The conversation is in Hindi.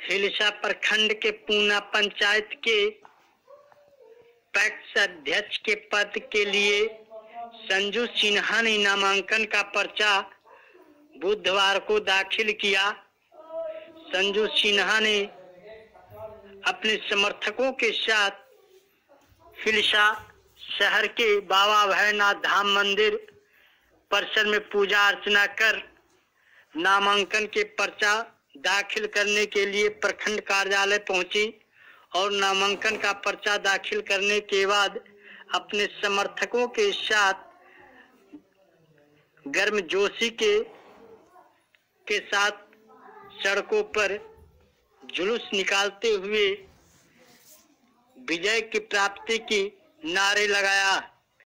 हिलसा प्रखंड के पूना पंचायत के पैक्स अध्यक्ष के पद के लिए संजू सिन्हा ने नामांकन का पर्चा बुधवार को दाखिल किया। संजू सिन्हा ने अपने समर्थकों के साथ हिलसा शहर के बाबा भैरवनाथ धाम मंदिर परिसर में पूजा अर्चना कर नामांकन के पर्चा दाखिल करने के लिए प्रखंड कार्यालय पहुंची और नामांकन का पर्चा दाखिल करने के बाद अपने समर्थकों के साथ गर्मजोशी के साथ सड़कों पर जुलूस निकालते हुए विजय की प्राप्ति की नारे लगाया।